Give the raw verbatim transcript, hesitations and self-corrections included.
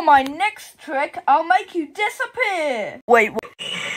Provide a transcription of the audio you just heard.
my next trick, I'll make you disappear. Wait, wait.